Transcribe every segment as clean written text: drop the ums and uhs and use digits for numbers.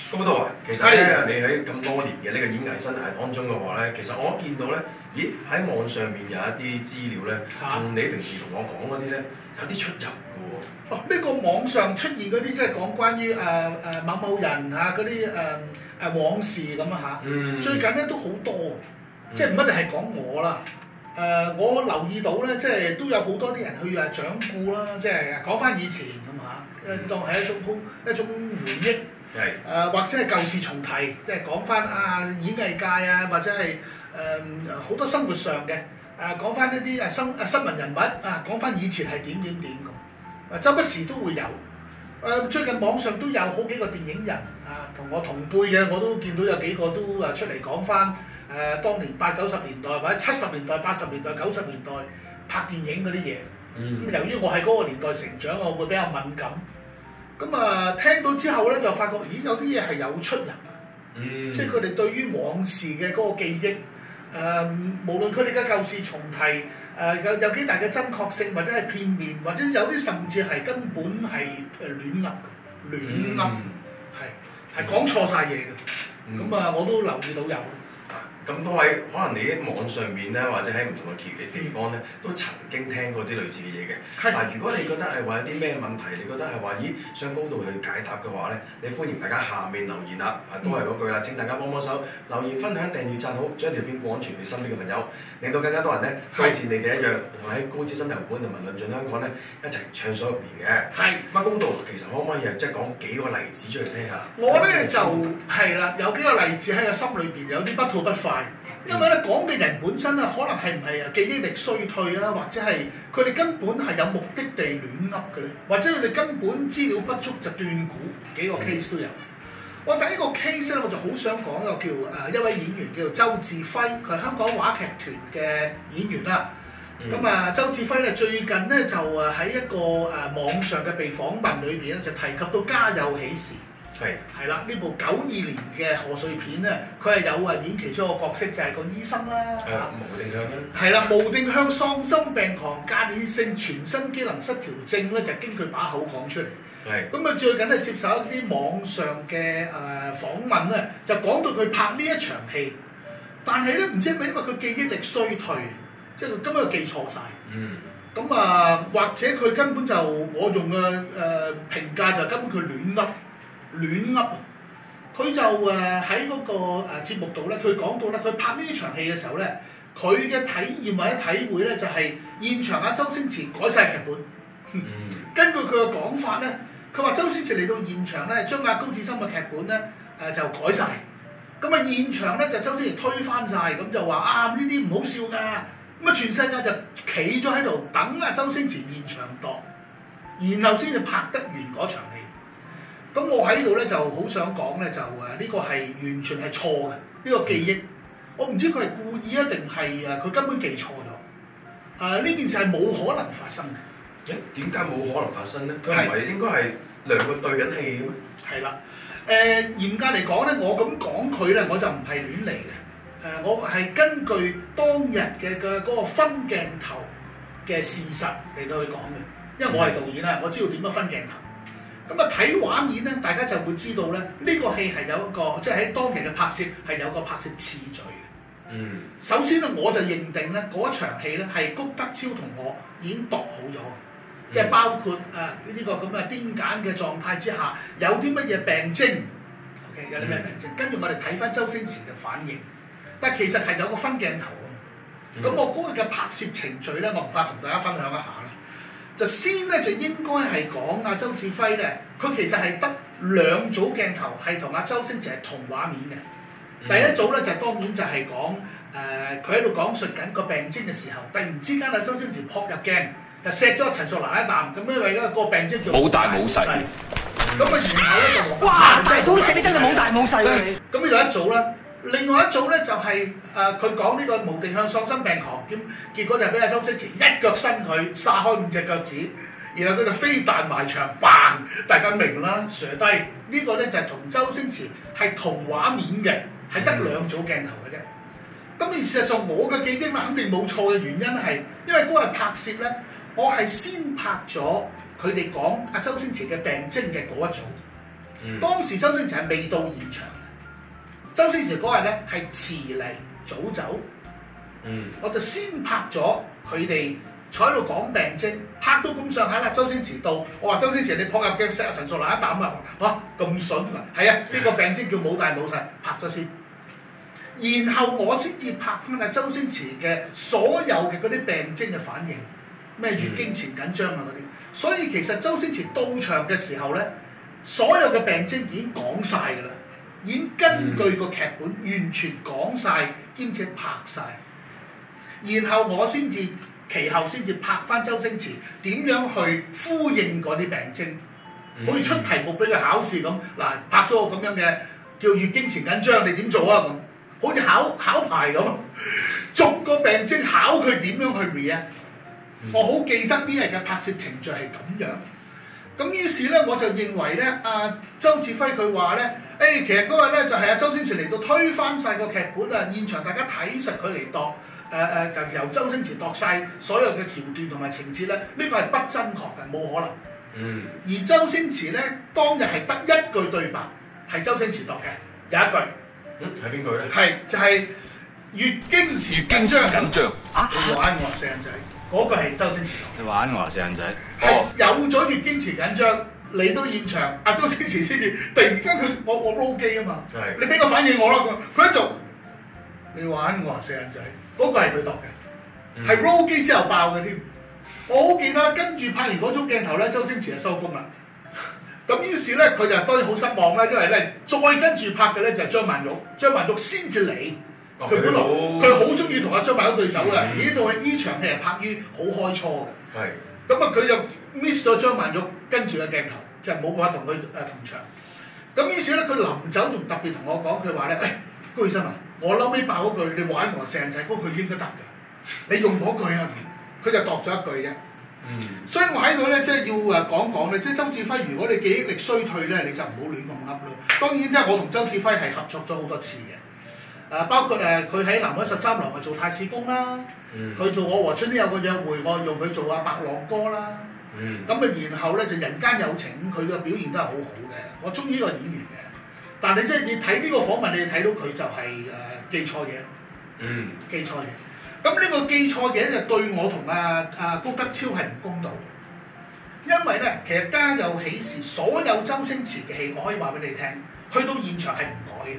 高導啊，其實咧你喺咁多年嘅呢個演藝生涯當中嘅話咧，其實我見到咧，咦喺網上面有一啲資料咧，同你平時同我講嗰啲咧有啲出入嘅喎。 哦，呢個網上出現嗰啲即係講關於某某人啊嗰啲往事咁啊嚇。最近咧都好多，即係唔一定係講我啦。我留意到咧，即係都有好多啲人去掌故啦，即係講翻以前咁嚇，當係一種回憶。係或者係舊事重提，即係講翻演藝界啊，或者係好多生活上嘅講翻一啲新聞人物講翻以前係點咁，周不時都會有。最近網上都有好幾個電影人同我同輩嘅，我都見到有幾個都出嚟講翻當年80-90年代或者70年代、80年代、90年代拍電影嗰啲嘢。咁由於我喺嗰個年代成長，我會比較敏感。咁聽到之後咧，就發覺咦有啲嘢係有出入嘅，即係佢哋對於往事嘅嗰個記憶，無論佢哋嘅舊事重提，有幾大嘅真確性，或者係片面，或者有啲甚至係根本係亂噏係講錯晒嘢嘅。咁我都留意到有。 咁多位可能你喺網上面咧，或者喺唔同嘅地方咧，都曾經聽過啲類似嘅嘢嘅。嗱，如果你覺得係話有啲咩問題，你覺得係話咦想高度去解答嘅話咧，你歡迎大家下面留言啦。都係嗰句啦，請大家幫幫手留言、分享、訂閱、讚好，將條片廣傳俾身邊嘅朋友，令到更加多人咧，好似你哋一樣，同喺高知深油館同埋論盡香港咧一齊暢所欲言嘅。係。咁高度其實可唔可以即係講幾個例子出嚟聽下？ 我咧就係啦，有幾個例子喺個心裏邊，有啲不吐不快。因為咧講嘅人本身啊，可能係唔係記憶力衰退啊，或者係佢哋根本係有目的地亂噏嘅咧，或者佢哋根本資料不足就斷估，幾個 case 都有。我第一個 case 咧，我就好想講一個叫一位演員叫做周志輝，佢係香港話劇團嘅演員啦。咁周志輝咧最近咧就喺一個網上嘅被訪問裏邊咧，就提及到家有喜事。係啦，呢部92年嘅賀歲片咧，佢係有演其中一個角色，就係個醫生啦。 無定向啦。係啦，無定向喪心病狂間歇性全身機能失調症咧，就經佢把口講出嚟。咁最近咧接受一啲網上嘅訪問咧，就講到佢拍呢一場戲，但係咧唔知係咪因為佢記憶力衰退，即係佢根本記錯晒。咁或者佢根本就我用嘅評價就根本佢亂噏。佢就喺嗰個節目度咧，佢講到咧，佢拍呢場戲嘅時候咧，佢嘅體驗或者體會咧，就係現場周星馳改晒劇本。根據佢嘅講法咧，佢話周星馳嚟到現場咧，將高志森嘅劇本咧就改晒。咁現場咧就周星馳推翻晒，咁就話呢啲唔好笑㗎。全世界就企咗喺度等周星馳現場度，然後先至拍得完嗰場戲。咁我喺度咧就好想講咧，就呢個係完全係錯嘅呢個記憶。我唔知佢係故意啊，定係佢根本記錯咗。呢件事係冇可能發生嘅。 點解冇可能發生咧？佢唔係應該係兩個對緊戲嘅咩？ 係啦。嚴格嚟講咧，我咁講佢咧，我就唔係亂嚟嘅。我係根據當日嘅嗰個分鏡頭嘅事實嚟到去講嘅，因為我係導演啦，我知道點樣分鏡頭。咁睇畫面咧，大家就會知道咧，呢個戲係有一個，即係喺當期嘅拍攝係有個拍攝次序嘅。首先咧，我就認定咧嗰一場戲咧係谷德超同我已經度好咗，即係包括呢個咁嘅癲癇嘅狀態之下，有啲乜嘢病徵 ，OK， 有啲咩病徵，跟住我哋睇翻周星馳嘅反應。但係其實係有個分鏡頭嘅。咁我嗰日嘅拍攝程序咧，我唔怕同大家分享一下啦。就先咧就應該係講周志輝咧，佢其實係得兩組鏡頭係同周星馳係同畫面嘅。第一組咧就當然就係講佢喺度講述緊個病徵嘅時候，突然之間周星馳撲入鏡，就錫咗陳淑蘭一啖，咁因為咧個病徵叫冇大冇細。咁然後咧就話哇，大嫂食你真係冇大冇細啊！咁呢度一組啦。另外一組咧就係佢講呢個無定向喪心病狂，結果就俾周星馳一腳伸佢，撒開5隻腳趾，然後佢就飛彈埋牆，嘭！大家明啦，射低呢個咧就係同周星馳係同畫面嘅，係得兩組鏡頭嘅啫。咁而事實上我嘅記憶肯定冇錯嘅原因係，因為嗰日拍攝咧，我係先拍咗佢哋講周星馳嘅病徵嘅嗰一組。 當時周星馳係未到現場嘅，周星馳嗰日咧係遲嚟早走。我就先拍咗佢哋坐喺度講病徵，拍到咁上下啦。周星馳到，我話周星馳你撲入鏡錫陳淑蘭一啖啊！嚇咁筍啊！係啊，呢個病徵叫冇大冇細，拍咗先。然後我先至拍翻阿周星馳嘅所有嘅嗰啲病徵嘅反應，咩月經前緊張啊嗰啲。所以其實周星馳到場嘅時候咧，所有嘅病徵已經講晒㗎啦，已經根據個劇本完全講晒，兼且拍晒。然後我先至其後先至拍翻周星馳點樣去呼應嗰啲病徵，好似出題目俾佢考試咁。嗱，拍咗個咁樣嘅叫月經前緊張，你點做啊？咁好似考牌咁，逐個病徵考佢點樣去 react。我好記得呢日嘅拍攝程序係咁樣。咁於是咧，我就認為咧，周志輝佢話咧，其實嗰日咧就係周星馳嚟到推翻晒個劇本啊！現場大家睇實佢嚟度。由周星馳度晒所有嘅橋段同埋情節咧，呢個係不真確嘅，冇可能。而周星馳咧當日係得一句對白係周星馳度嘅，有一句。 係邊句咧？ 係就係月經前緊張。你玩我四眼仔，嗰個係周星馳度。 你玩我四眼仔。 係有咗月經前緊張嚟到現場，阿周星馳先至突然間我 roll 機啊嘛。你俾個反應我啦，佢一做，你玩我四眼仔。嗰個係佢度嘅，係 roll 機之後爆嘅添。我好記得跟住拍完嗰組鏡頭咧，周星馳就收工啦。咁於是咧，佢就當然好失望啦，因為咧再跟住拍嘅咧就係張曼玉，張曼玉先至嚟。佢本來佢好中意同阿張曼玉對手嘅，而呢套呢場戲係拍於好開初嘅。咁啊，佢就 miss 咗張曼玉跟住嘅鏡頭，就冇辦法同佢同場。咁於是咧，佢臨走仲特別同我講，佢話咧，高醫生啊！我嬲尾爆嗰句，你玩我四眼仔嗰句應該得㗎，你用嗰句啊，佢就度咗一句啫。所以我喺度咧，即係要講講咧，即係周志輝，如果你記憶力衰退咧，你就唔好亂咁噏咯。當然即係我同周志輝係合作咗好多次嘅，包括佢喺南海13樓咪做太史公啦，佢做我和春天有個約會，我用佢做阿白浪哥啦。咁然後咧就人間有情，佢嘅表現都係好好嘅，我中意呢個演員嘅。但係即係你睇呢個訪問，你睇到佢就係記錯嘢，記錯嘢。咁呢個記錯嘢就對我同谷德超係唔公道，因為咧其實《家有喜事》所有周星馳嘅戲，我可以話俾你聽，去到現場係唔改嘅，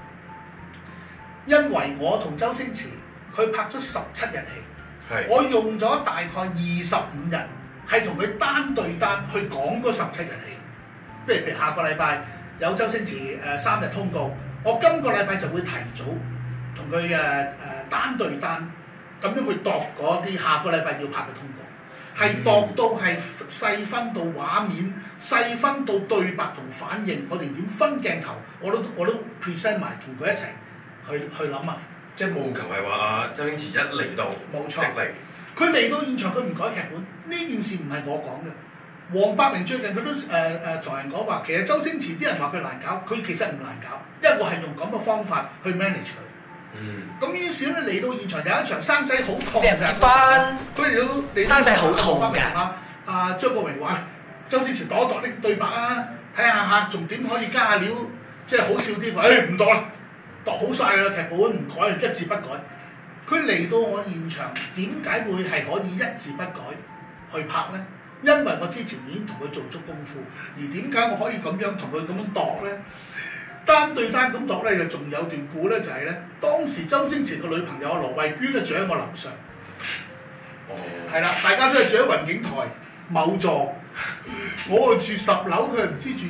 因為我同周星馳佢拍咗17日戲，我用咗大概25日係同佢單對單去講嗰17日戲，譬如下個禮拜。有周星馳3日通告，我今個禮拜就會提早同佢單對單咁樣去度嗰啲下個禮拜要拍嘅通告，係度到係細分到畫面，細分到對白同反應，我連點分鏡頭我都 present 埋同佢一齊去諗埋。 即係務求係話周星馳一嚟到， 冇錯， 即嚟。 佢嚟到現場佢唔改劇本，呢件事唔係我講嘅。黃百鳴最近佢都同人講話，其實周星馳啲人話佢難搞，佢其實唔難搞，因為我係用咁嘅方法去 manage 佢。咁於是咧嚟到現場有一場生仔好痛嘅，佢嚟到生仔好痛嘅。 阿張國榮話：周星馳度一度呢對白啊，睇下仲點可以加下料，即係好笑啲。唔度啦，度好晒啦劇本，唔改一字不改。佢嚟到我現場，點解會係可以一字不改去拍咧？因為我之前已經同佢做足功夫，而點解我可以咁樣同佢咁樣度咧？單對單咁度咧，就仲有段故咧，就係咧，當時周星馳個女朋友羅慧娟咧住喺我樓上，係啦，大家都係住喺雲景台某座，我住10樓，佢唔知住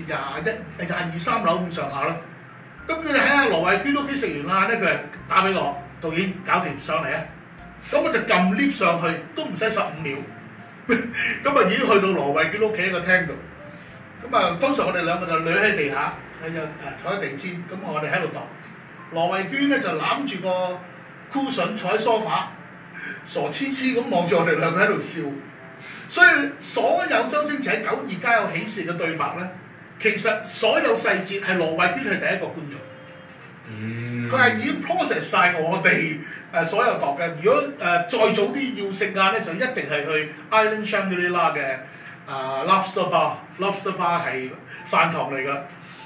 21、22、3樓咁上下咯。咁佢哋喺阿羅慧娟屋企食完晏咧，佢打俾我，導演搞掂上嚟啊！咁我就撳 lift 上去，都唔使15秒。咁啊已經去到羅慧娟屋企喺個廳度，咁啊當時我哋兩個就攣喺地下，坐喺地氈，咁我哋喺度度。羅慧娟咧就攬住個 cushion 坐喺 sofa， 傻痴痴咁望住我哋兩個喺度笑。所以所有周星馳喺92家有喜事嘅對白咧，其實所有細節係羅慧娟係第一個觀眾。佢係已經 process 晒我哋所有度嘅。如果再早啲要食晏咧，就一定係去 Island Shangri-La 嘅Lobster Bar。Lobster Bar 係飯堂嚟㗎。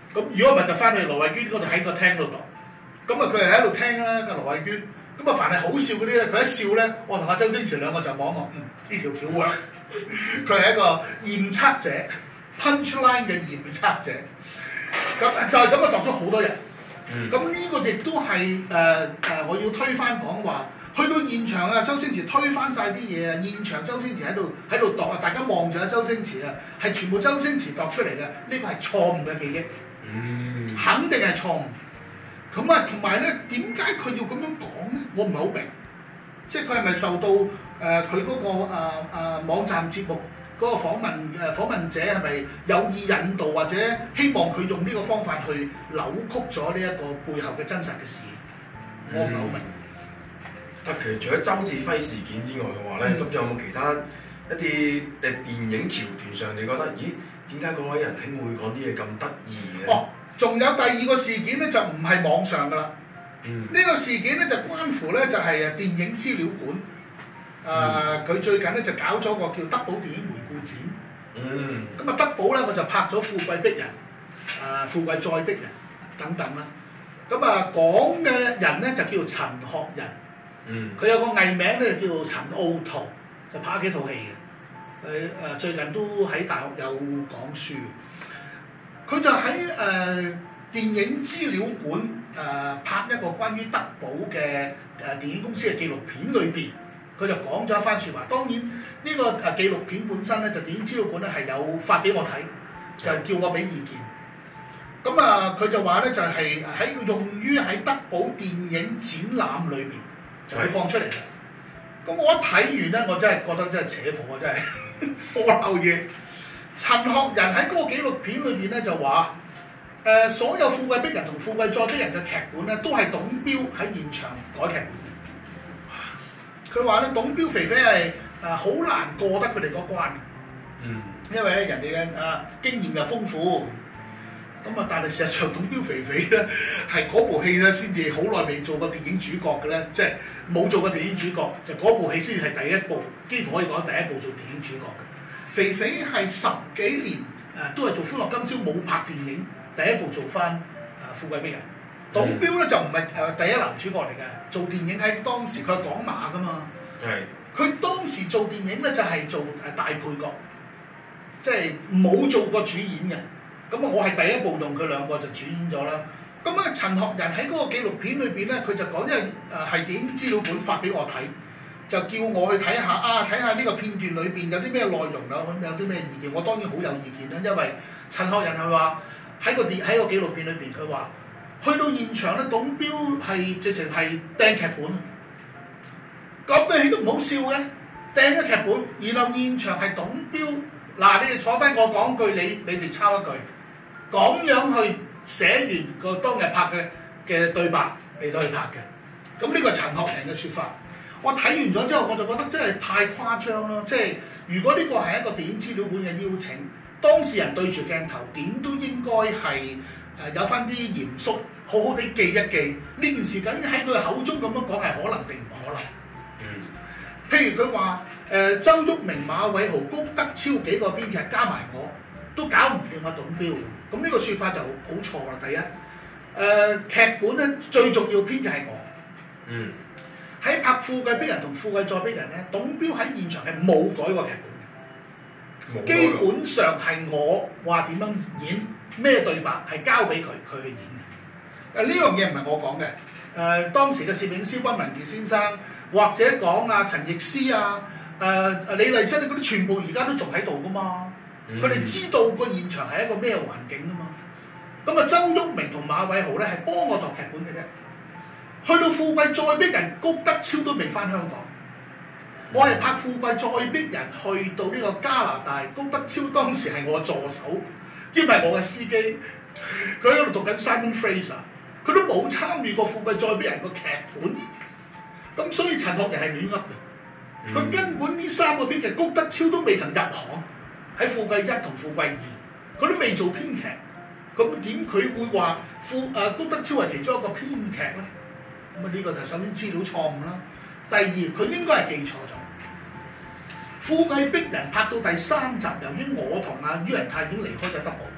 咁如果唔係就翻去羅慧娟嗰度喺個廳度讀。咁啊佢係喺度聽啦，個羅慧娟。咁啊凡係好笑嗰啲咧，佢一笑咧，我同阿周星馳兩個就望望，呢條橋 work。佢係一個驗測者 ，punchline 嘅驗測者。咁就係咁啊，度咗好多人。咁呢個亦都係我要推翻講話，去到現場啊，周星馳推翻晒啲嘢啊，現場周星馳喺度度啊，大家望住阿周星馳啊，係全部周星馳度出嚟嘅，呢個係錯誤嘅記憶，肯定係錯誤。咁啊，同埋咧，點解佢要咁樣講咧？我唔係好明，即係佢係咪受到佢嗰個網站節目嗰個訪問者係咪有意引導，或者希望佢用呢個方法去扭曲咗呢一個背後嘅真實嘅事？我唔係好明。 其實除咗周志輝事件之外嘅話咧，咁仲有冇其他一啲電影橋段上，你覺得咦點解嗰位仁兄會講啲嘢咁得意嘅？ 哦，仲有第二個事件咧，就唔係網上㗎啦。呢個事件咧就關乎咧就係電影資料館。佢最近咧就搞咗個叫德寶電影回顧展。咁啊德寶咧我就拍咗《富貴逼人》、《富貴再逼人》等等啦。咁啊講嘅人咧就叫做陳學仁。佢有個藝名咧就叫做陳奧圖，就拍咗幾套戲嘅。佢最近都喺大學有講書。佢就喺電影資料館拍一個關於德寶嘅電影公司嘅紀錄片裏邊，佢就講咗一番説話。當然呢個紀錄片本身咧，就電影資料館咧係有發俾我睇，就叫我俾意見。咁佢就話咧就係用於喺德寶電影展覽裏邊就會放出嚟嘅。咁我一睇完咧，我真係覺得真係扯火啊！真係好鬧嘢。陳學仁喺嗰個紀錄片裏邊咧就話，所有《富貴逼人》同《富貴再逼人》嘅劇本咧，都係董彪喺現場改劇本。佢話咧，董彪肥肥係好難過得佢哋嗰關嘅，因為咧人哋嘅經驗又豐富。咁但係事實上，董彪肥肥咧係嗰部戲咧先至好耐未做過電影主角嘅咧，即係冇做過電影主角，就嗰部戲先至係第一部，幾乎可以講第一部做電影主角嘅。肥肥係10幾年都係做《歡樂今宵》冇拍電影，第一部做翻《富貴逼人》。董彪咧就唔係第一男主角嚟嘅，做電影喺當時佢係港馬噶嘛。佢當時做電影咧就係做大配角，即係冇做過主演嘅。咁我係第一部用佢兩個就主演咗啦。咁陳學仁喺嗰個紀錄片裏邊咧，佢就講，因為係電影資料館發俾我睇。就叫我去睇下睇下呢個片段裏邊有啲咩內容啊，有啲咩意見，我當然好有意見啦。因為陳學仁係話喺個紀錄片裏邊，佢話去到現場咧，董彪係直情係掟劇本，咁嘅戲都唔好笑嘅，掟咗劇本，然後現場係董彪嗱，你哋坐低我講句，你哋抄一句，咁樣去寫完個當日拍嘅對白嚟到去拍嘅。咁呢個係陳學仁嘅説法。我睇完咗之後，我就覺得真係太誇張咯！即係如果呢個係一個電影資料館嘅邀請，當事人對住鏡頭，點都應該係有翻啲嚴肅，好好地記一記呢件事。究竟喺佢口中咁樣講係可能定唔可能？譬如佢話周旭明、馬偉豪、谷德超幾個編劇加埋我都搞唔掂阿董彪，咁呢個説法就好錯啦。第一，劇本咧最重要編嘅係我。喺拍《富貴逼人》同《富貴再逼人》咧，董彪喺現場係冇改過劇本嘅，基本上係我話點樣演咩對白係交俾佢去演嘅。呢樣嘢唔係我講嘅，當時嘅攝影師溫文傑先生，或者講陳奕詩李麗珍嗰啲，全部而家都仲喺度噶嘛，佢哋知道個現場係一個咩環境噶嘛。咁周旭明同馬偉豪咧係幫我度劇本嘅啫。去到富貴再逼人，谷德超都未翻香港。我係拍富貴再逼人去到呢個加拿大，谷德超當時係我助手，兼係我嘅司機。佢喺度讀緊 Simon Fraser， 佢都冇參與過富貴再逼人個劇本。咁所以陳學仁係亂噏嘅。佢根本呢3個編劇，谷德超都未曾入行，喺富貴1同富貴2，佢都未做編劇。咁點佢會話谷德超係其中一個編劇咧？咁呢個就首先資料錯誤啦。第二，佢應該係記錯咗。富貴逼人拍到第3集，由於我同于仁泰已經離開咗德寶，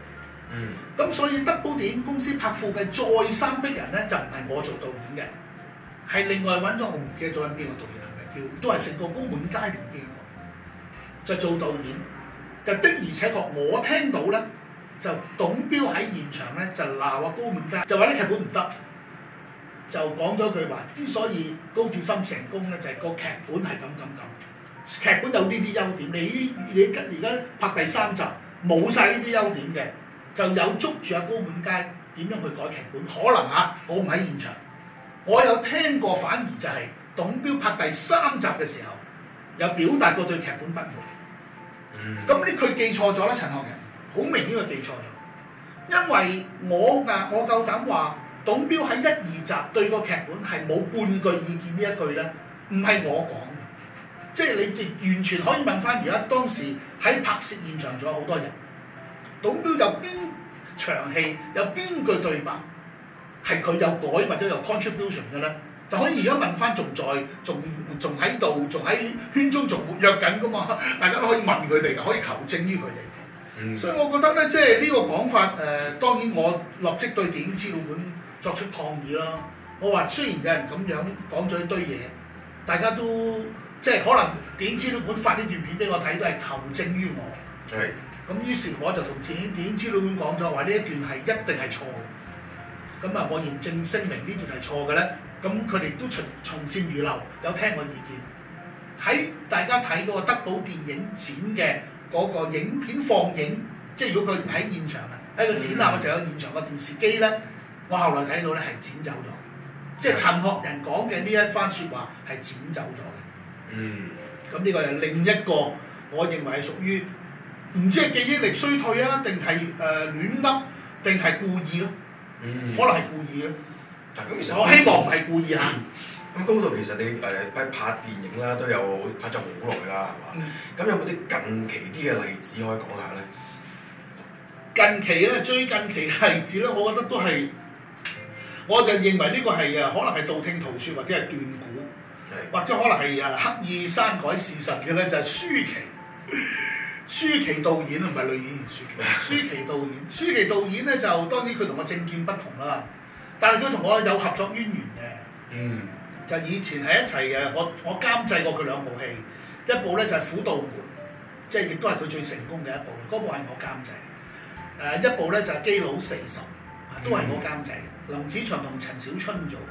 咁所以德寶電影公司拍富貴再三逼人咧，就唔係我做導演嘅，係另外揾咗我唔記得咗邊個導演係咪叫，都係成個高滿街定邊個，就做導演。就的而且確我聽到咧，就董彪喺現場咧就鬧啊高滿街，就話啲劇本唔得，就講咗句話，之所以高志森成功咧，就係個劇本係咁，劇本有呢啲優點，你而家拍第3集冇晒呢啲優點嘅。就有捉住阿高滿街點樣去改劇本，可能我唔喺現場，我有聽過，反而就係董彪拍第3集嘅時候，有表達過對劇本不滿。咁呢佢記錯咗啦，陳學仁，好明顯佢記錯咗，因為我夠膽話，董彪喺1、2集對個劇本係冇半句意見呢一句咧，唔係我講嘅，即係你哋完全可以問翻而家當時喺拍攝現場仲有好多人。董彪有邊場戲有邊句對白係佢有改或者有 contribution 嘅咧，就可以而家問翻，仲喺度，仲喺圈中仲活躍緊噶嘛？大家都可以問佢哋嘅，可以求證於佢哋。所以我覺得咧，即係呢個講法當然我立即對電影資料館作出抗議啦。我話雖然有人咁樣講咗一堆嘢，大家都即係可能電影資料館發呢段片俾我睇，都係求證於我。 係。 咁於是我就同電影資料館講咗，話呢一段係一定係錯嘅。咁我嚴正聲明呢段係錯嘅咧。咁佢哋都從善如流，有聽我意見。喺大家睇嗰個德寶電影展嘅嗰個影片放映，即係如果佢喺現場喺個展覽就有現場個電視機咧，我後來睇到咧係剪走咗，即係陳學仁講嘅呢一番説話係剪走咗嘅。咁呢個係另一個，我認為係屬於。唔知係記憶力衰退啊，定係亂噏，定係故意咯？可能係故意咯。我希望唔係故意嚇。 咁高度其實你拍電影啦，都有拍咗好耐啦，係嘛？咁有冇啲近期啲嘅例子可以講下咧？ 近期咧，最近期嘅例子咧，我覺得都係，我就認為呢個係可能係道聽途說或者係斷估，或者可能係刻意刪改事實嘅咧，就係舒淇。舒淇導演唔係女演員舒淇導演，舒淇導演咧就當然佢同我政見不同啦，但係佢同我有合作淵源嘅。就以前係一齊嘅，我監製過佢2部戲，一部咧就係《虎道門》，即係亦都係佢最成功嘅一部，嗰部係我監製。一部咧就係《基佬40》，都係我監製嘅，林子祥同陳小春做。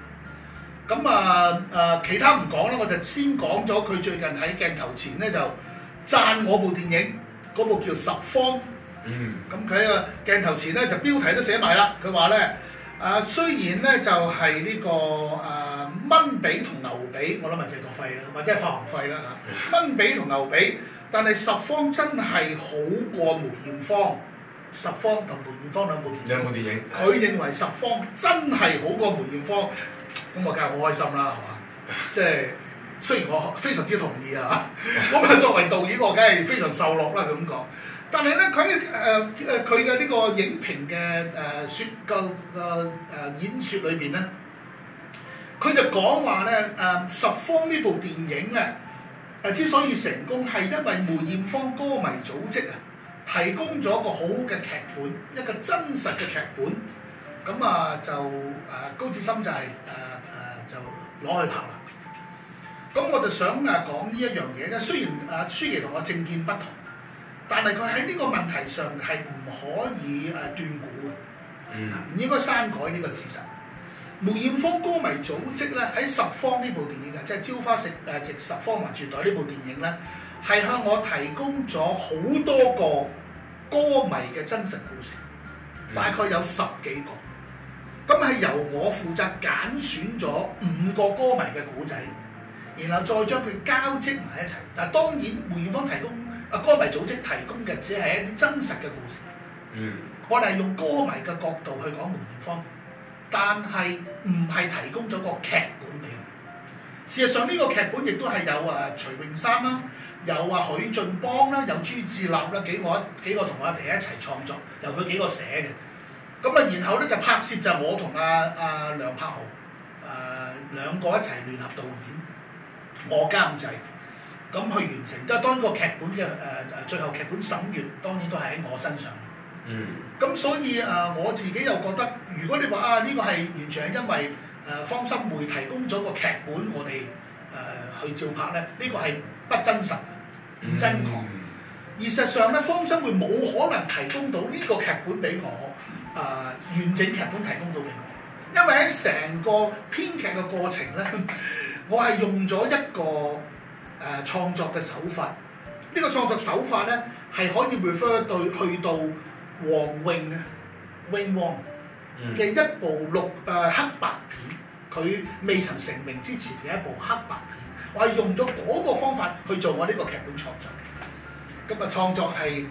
咁其他唔講啦，我就先講咗佢最近喺鏡頭前咧就讚我部電影。嗰部叫《十方》，咁佢喺個鏡頭前咧就標題都寫埋啦。佢話咧，雖然咧就係呢個蚊髀同牛髀，我諗係製作費啦，或者係發行費啦嚇。蚊髀同牛髀，但係《十方》真係好過梅艷芳，《十方》同梅艷芳兩部電影。佢認為《十方》真係好過梅艷芳，咁我梗係好開心啦，係嘛？即係。雖然我非常之同意啊，咁作為導演我梗係非常受落啦，佢咁講。但係咧，佢嘅呢個影評嘅演説裏邊咧，佢就講話咧十方呢部電影咧之所以成功係因為梅艷芳歌迷組織提供咗一個好嘅劇本，一個真實嘅劇本。咁就高志森就係就攞去拍啦。咁我就想講呢一樣嘢咧，雖然舒淇同我政見不同，但係佢喺呢個問題上係唔可以斷估嘅，唔應該刪改呢個事實。梅艷芳歌迷組織咧喺《十方》呢部電影即係《朝花夕十方還絕代》呢部電影咧，係向我提供咗好多個歌迷嘅真實故事，大概有10幾個。咁係由我負責揀選咗5個歌迷嘅故仔。然後再將佢交織埋一齊，但係當然梅艷芳提供歌迷組織提供嘅只係一啲真實嘅故事。我哋係用歌迷嘅角度去講梅艷芳，但係唔係提供咗個劇本俾佢。事實上呢個劇本亦都係有徐詠珊啦，有許晉邦啦，有朱志立啦，幾個同我哋一齊創作，由佢幾個寫嘅。咁然後咧就拍攝就我同梁柏豪2個一齊聯合導演。我監製，咁去完成，即係當個劇本嘅最後劇本審閱，當然都係喺我身上。 咁所以我自己又覺得，如果你話呢個係完全係因為方心會提供咗個劇本，我哋去照拍咧，呢個係不真實、唔真確。而實上咧，方心會冇可能提供到呢個劇本俾我，完整劇本提供到俾我，因為喺成個編劇嘅過程咧，我係用咗一個創作嘅手法。呢個創作手法咧係可以 refer 到去到黃詠啊 Wing Wong 嘅一部黑白片，佢未曾成名之前嘅一部黑白片，我係用咗嗰個方法去做我呢個劇本創作。咁創作係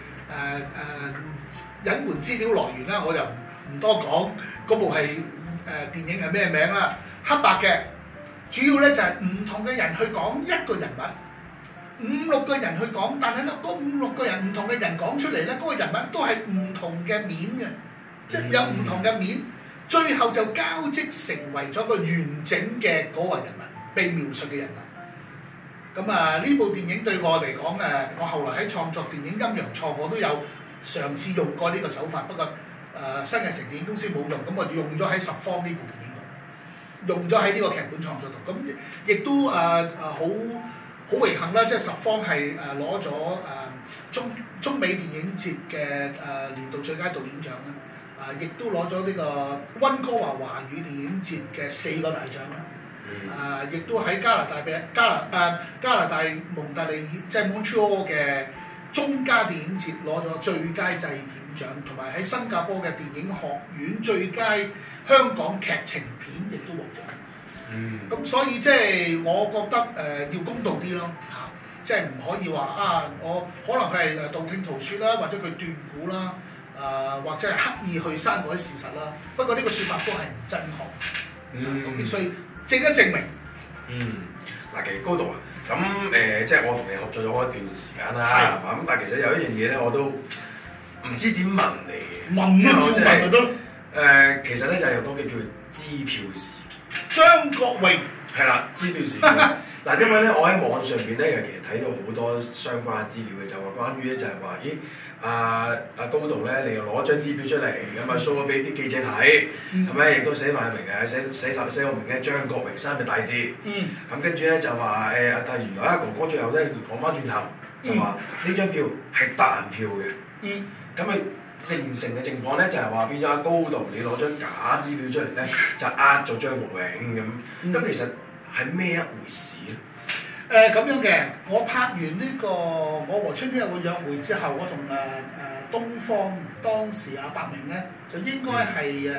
隱瞞資料來源啦，我就唔多講。嗰部係電影係咩名啦？黑白嘅，主要咧就係唔同嘅人去講一個人物，5、6個人去講，但係咧嗰5、6個人唔同嘅人講出嚟咧，嗰個人物都係唔同嘅面嘅，即係有唔同嘅面，最後就交織成為咗個完整嘅嗰個人物，被描述嘅人物。咁呢部電影對我嚟講我後來喺創作電影《陰陽錯》我都有嘗試用過呢個手法，不過新藝城電影公司冇用，咁我就用咗喺十方呢部電影度，用咗喺呢個劇本創作度。咁亦都好榮幸啦，即係十方係攞咗中美電影節嘅年度最佳導演獎啦，亦都攞咗呢個溫哥華華語電影節嘅4個大獎啦。亦都喺加拿大蒙特利爾即係 Montreal 嘅中加電影節攞咗最佳製片獎，同埋喺新加坡嘅電影學院最佳香港劇情片亦都獲獎。咁所以即係我覺得要公道啲咯嚇，即係唔可以話我可能佢係道聽途說啦，或者佢斷估啦，或者係刻意去刪改事實啦。不過呢個説法都係唔真確，咁必須證一證明。 嗱，其實高度咁即係我同你合作咗一段時間啦，係嘛？咁但係其實有一樣嘢咧，我都唔知點問你。 問都照問就得。 其實咧就係有個叫支票事件。 張國榮係啦，支票事件。嗱，因為咧我喺網上邊咧，其實睇到好多相關嘅資料嘅，就話關於咧就係話，咦高度咧，你又攞張支票出嚟，咁show咗俾啲記者睇，係咪？亦都寫埋明嘅，寫到明嘅張國榮3隻大字。咁跟住咧就話但係原來哥哥最後咧講翻轉頭，就話呢張票係得人票嘅。咁咪形成嘅情況咧就係話變咗高度，你攞張假支票出嚟咧，就呃咗張國榮咁。咁其實係咩一回事咧？ 咁樣嘅，我拍完呢個《我和春天有個約會》之後，我同東方當時阿伯明咧，就應該係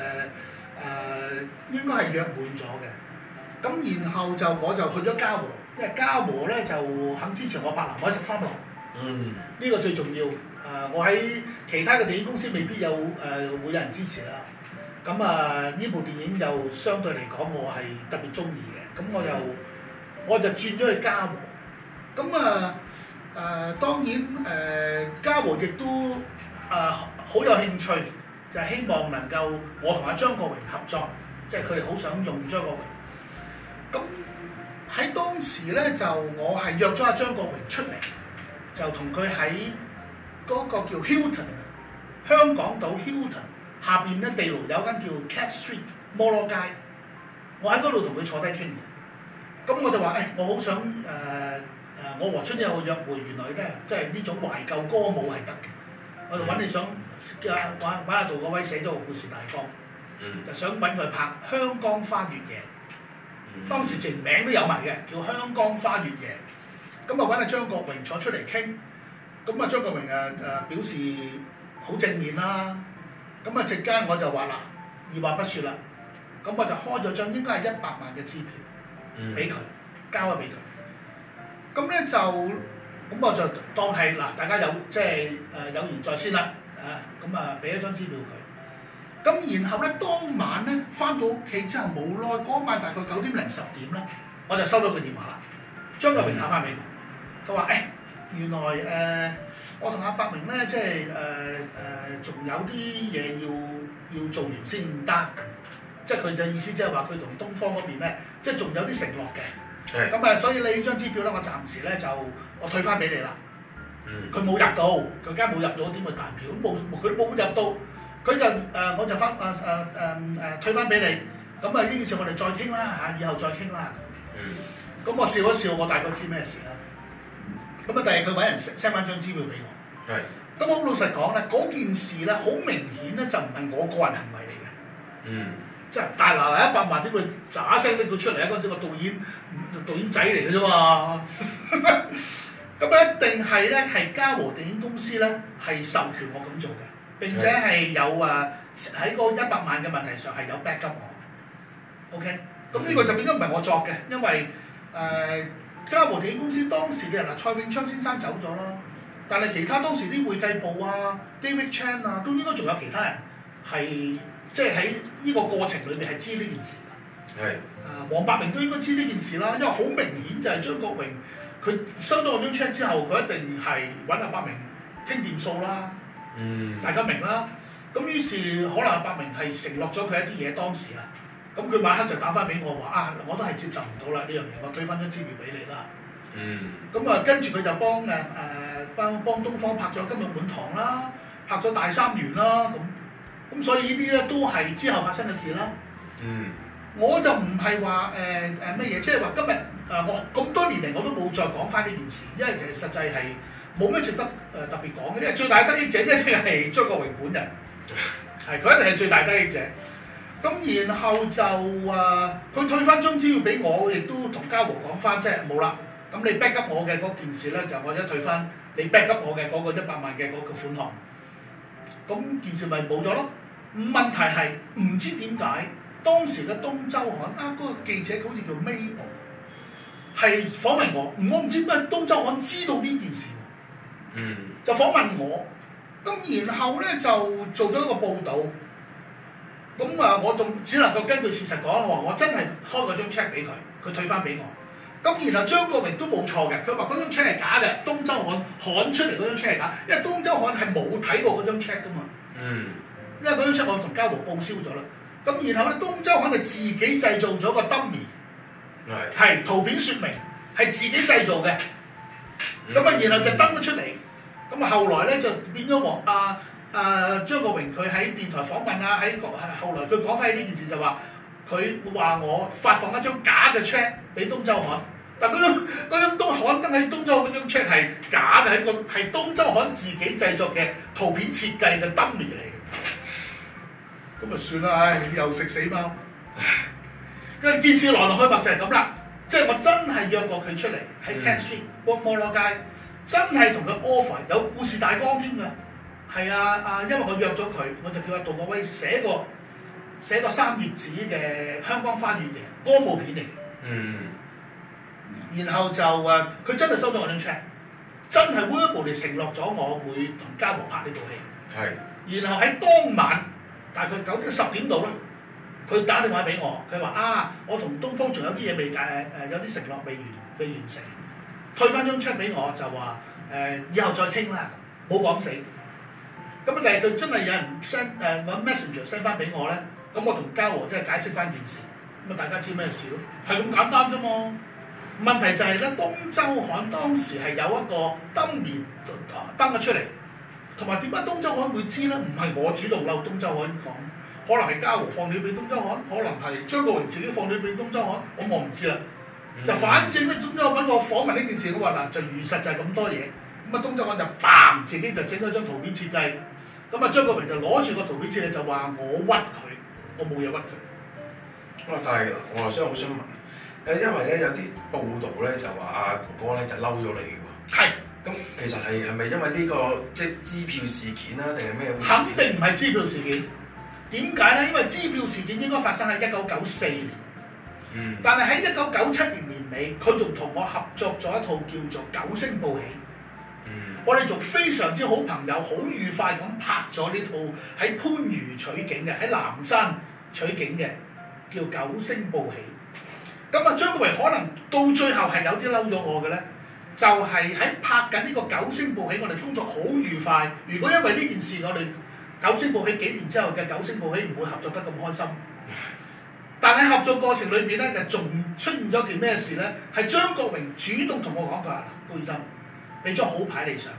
約滿咗嘅。咁然後我就去咗嘉禾，因為嘉禾咧就肯支持我拍《南海13郎》。呢個最重要。我喺其他嘅電影公司未必會有人支持啦。咁呢部電影又相對嚟講，我係特別中意嘅。咁我就轉咗去嘉禾。咁當然嘉禾亦都好有興趣，就係希望能夠我同阿張國榮合作，即係佢哋好想用張國榮。咁喺當時咧，就我係約咗阿張國榮出嚟，就同佢喺嗰個叫 Hilton 香港島 Hilton 下邊咧地牢有間叫 Cat Street 摩羅街，我喺嗰度同佢坐低傾。咁我就話我好想我和春天有個約會，原來咧即係呢種懷舊歌舞係得嘅。我就揾你想揾阿杜嗰位寫咗個故事大綱，就想揾佢拍《香江花月夜》。當時連名都有埋嘅，叫《香江花月夜》。咁揾阿張國榮坐出嚟傾。咁張國榮表示好正面啦。咁席間我就話啦，二話不說啦。咁我就開咗張應該係100萬嘅支票。俾佢交咗俾佢，咁咧咁我就當係大家有即係有言在先啦，俾一張支票佢。咁然後咧當晚咧翻到屋企之後冇耐，嗰晚大概9點零10點咧，我就收到佢電話啦。張國榮打翻俾我，佢話原來我同阿伯明咧即係仲有啲嘢要做完先得。即係佢嘅意思，即係話佢同東方嗰邊咧，即係仲有啲承諾嘅。咁所以你張支票咧，我暫時咧我退翻俾你啦。 佢冇入到，佢梗係冇入到點去彈票？佢冇入到，佢就我就退翻俾你。咁呢件事我哋再傾啦嚇，以後再傾啦。咁我笑一笑，我大概知咩事啦。咁第日佢揾人 send 翻張資料俾我。咁我老實講咧，嗰件事咧好明顯咧就唔係我個人行為嚟嘅。即係大嗱嗱100萬點會喳聲拎到出嚟啊！嗰陣時個導演仔嚟嘅啫嘛。咁一定係咧係嘉禾電影公司咧係授權我咁做嘅，並且係有喺個100萬嘅問題上係有 back up 我。OK， 咁呢個就變咗唔係我作嘅，因為嘉禾電影公司當時嘅人蔡永昌先生走咗啦，但係其他當時啲會計部David Chan 都應該仲有其他人係即係喺呢個過程裏面係知呢件事㗎。黃百鳴都應該知呢件事啦，因為好明顯就係張國榮。佢收到我張 check 之後，佢一定係揾阿百鳴傾掂數啦，大家明啦。咁於是可能阿百鳴係承諾咗佢一啲嘢當時啦，咁佢晚黑就打翻俾我話我都係接受唔到啦呢樣嘢，我退翻張資料俾你啦。咁跟住佢就幫東方拍咗《今日滿堂》啦，拍咗《大三元》啦，咁所以呢啲咧都係之後發生嘅事啦。我就唔係話乜嘢，即係話今日我咁多年嚟我都冇再講翻呢件事，因為其實實際係冇咩值得特別講嘅，因為最大得益者一定係張國榮本人，佢一定係最大得益者。咁然後就佢退翻張資料俾我，亦都同嘉禾講翻，即係冇啦。咁你 back up 我嘅嗰件事咧，就我一退翻你 back up 我嘅嗰個100萬嘅嗰個款項，咁件事咪冇咗咯。問題係唔知點解。當時嘅東周刊嗰個記者好似叫 Mabel， 係訪問我，我唔知點解東周刊知道呢件事，就訪問我，咁然後咧就做咗一個報導，咁我仲只能夠根據事實講，我真係開嗰張 check 俾佢，佢退翻俾我，咁然後張國榮都冇錯嘅，佢話嗰張 check 係假嘅，東周刊刊出嚟嗰張 check 係假，因為東周刊係冇睇過嗰張 check 噶嘛，因為嗰張 check 我同嘉禾報銷咗啦。咁然後咧，東周刊就自己製造咗個 dummy， 係圖片説明係自己製造嘅，然後就登咗出嚟。咁後來咧就變咗張國榮佢喺電台訪問後來佢講翻呢件事就話佢話我發放一張假嘅 check 俾東周刊，但嗰張東刊登喺東周刊嗰張 check 係假嘅，係東周刊自己製作嘅圖片設計嘅 dummy 嚟。咁咪算啦，又食死貓。跟住件事來龍去脈就係咁啦，即係我真係約過佢出嚟喺 Cat Street 摩羅街，真係同佢 offer 有故事大綱添㗎。係因為我約咗佢，我就叫阿杜國威寫個3頁紙嘅《香港花園》嘅歌舞片嚟嘅。然後就佢真係收到我張 check， 真係 verbally 承諾咗我會同嘉禾拍呢部戲。然後喺當晚。大概9點10點到啦，佢打電話俾我，佢話我同東方仲有啲嘢未有啲承諾未完成，退翻張 check 俾我就話以後再傾啦，冇講死。咁但係佢真係有人 send 揾 messenger send 翻俾我咧，咁我同嘉禾即係解釋翻件事，咁大家知咩事咯？係咁簡單啫嘛。問題就係咧，東周刊當時係有一個dummy登咗出嚟。同埋點解東周刊會知咧？唔係我主動漏東周刊講，可能係嘉禾放料俾東周刊，可能係張國榮自己放料俾東周刊，我唔知啦。就反正咧，東周刊我訪問呢件事，我話就如實就係咁多嘢。咁東周刊就嘭自己就整咗張圖片設計，咁張國榮就攞住個圖片設計就話我屈佢，我冇嘢屈佢。 但係我又好想問，因為咧有啲報道咧就話哥哥咧就嬲咗你喎。 係。 咁其實係咪因為呢個即係支票事件啦，定係咩？ 肯定唔係支票事件。點解咧？因為支票事件應該發生喺1994年。但係喺1997年年尾，佢仲同我合作咗一套叫做《九星報喜》。我哋仲非常之好朋友，好愉快咁拍咗呢套喺番禺取景嘅，喺南山取景嘅，叫《九星報喜》。咁張國榮可能到最後係有啲嬲咗我嘅咧。就係喺拍緊呢個《九星報喜》，我哋工作好愉快。如果因為呢件事，我哋《九星報喜》幾年之後嘅《九星報喜》唔會合作得咁開心。但喺合作過程裏邊咧，就仲出現咗件咩事咧？係張國榮主動同我講佢話：高醫生，俾張好牌你上，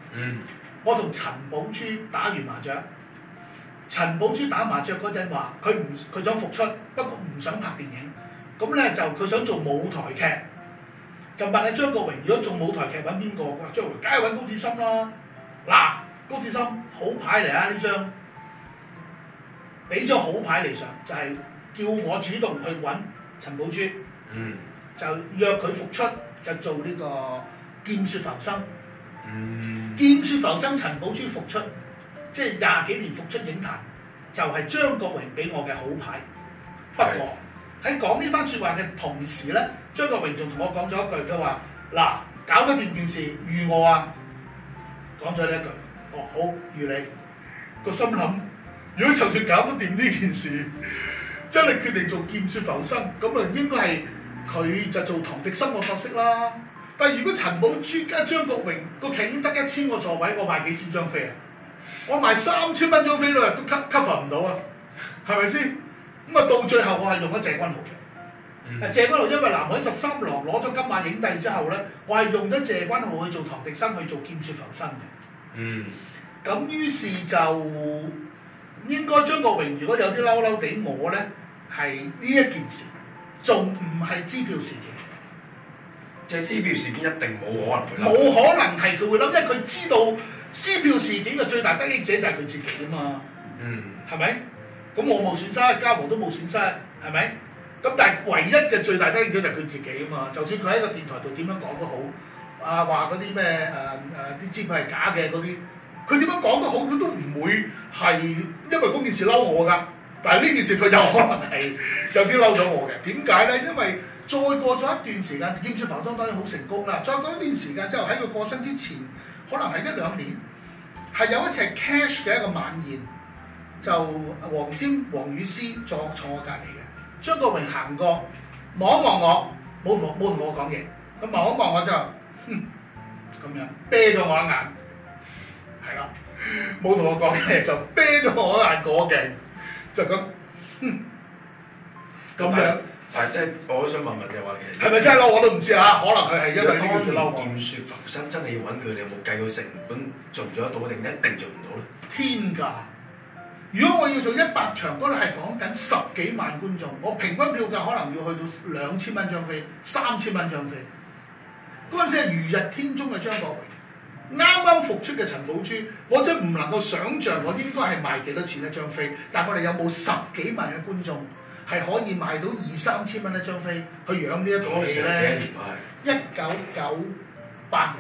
我同陳寶珠打完麻雀，陳寶珠打麻雀嗰陣話佢想復出，不過唔想拍電影，咁咧就佢想做舞台劇，就問阿張國榮如果做舞台劇揾邊個？佢話張國榮梗係揾高志森啦。嗱，高志森好牌嚟啊！呢張俾咗好牌嚟上，就係、叫我主動去揾陳寶珠，就約佢復出，就做呢個劍雪浮生。劍雪浮生陳寶珠復出，即係20幾年復出影壇，就係、張國榮俾我嘅好牌。不過喺講呢番説話嘅同時咧，張國榮仲同我講咗一句，佢話：嗱，搞得掂件事預我啊！講咗呢一句，好預你。個心諗，如果就算搞得掂呢件事，真係決定做劍雪浮生，咁啊應該係佢就做唐迪生個角色啦。但係如果陳寶珠加張國榮個劇已經得1000個座位，我賣幾千張飛啊？我賣3000蚊張飛都 cover 唔到啊，係咪先？咁啊到最後我係用咗謝君豪嘅。謝君豪因為《南海13郎》攞咗金馬影帝之後咧，我係用咗謝君豪去做唐迪生去做劍雪浮生嘅。咁於是就應該張國榮如果有啲嬲嬲地我咧，係呢一件事，仲唔係支票事件。 即係支票事件一定冇可能會冇可能係佢會諗，因為佢知道支票事件嘅最大得益者就係佢自己啊嘛。係咪？咁我冇損失，嘉禾都冇損失，係咪？咁但係唯一嘅最大得益者就係佢自己啊嘛。就算佢喺個電台度點樣講都好，話嗰啲咩啲支票係假嘅嗰啲，佢點樣講都好，佢都唔會係因為嗰件事嬲我㗎。但係呢件事佢有可能係有啲嬲咗我嘅。點解咧？因為再過咗一段時間，劍雪浮生當然好成功啦。再過一段時間之後，喺佢過身之前，可能係1-2年，係有一隻 cash 嘅一個晚宴，就黃霑、黃雨詩坐我隔離嘅。張國榮行過望一望我，冇同我講嘢，咁望一望我就咁樣啤咗我一眼，係啦，冇同我講嘢就啤咗我一眼過鏡，就咁咁樣。 但係即係我都想問嘅話，其實係咪真係嬲我都唔知啊？可能佢係因為呢件事嬲我。 劍雪浮生真係要揾佢，你有冇計到成本做唔做得到定一定做唔到咧？ 天價！如果我要做100場，嗰度係講緊10幾萬觀眾，我平均票價可能要去到2000蚊張飛、3000蚊張飛。嗰陣時係如日天中嘅張國榮，啱啱復出嘅陳寶珠，我真係唔能夠想像我應該係賣幾多錢一張飛，但係我哋有冇10幾萬嘅觀眾？係可以賣到2-3千蚊一張飛去養呢一套戲咧。1998年。